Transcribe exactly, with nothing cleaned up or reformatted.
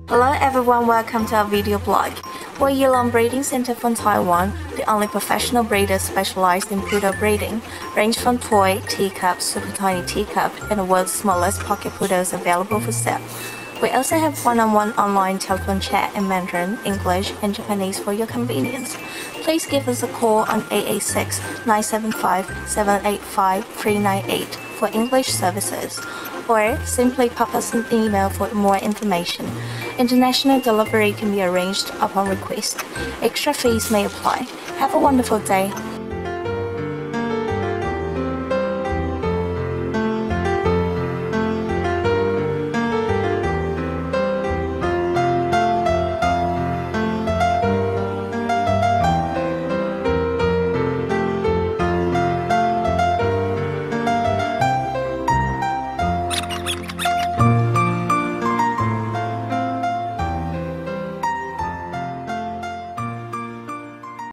Hello everyone, welcome to our video blog. We're Yulong Breeding Center from Taiwan, the only professional breeder specialized in poodle breeding, range from toy, teacup, super tiny teacup, and the world's smallest pocket poodles available for sale. We also have one-on-one online telephone chat in Mandarin, English, and Japanese for your convenience. Please give us a call on eight eight six, nine seven five, seven eight five, three nine eight for English services, or simply pop us an email for more information. International delivery can be arranged upon request. Extra fees may apply. Have a wonderful day.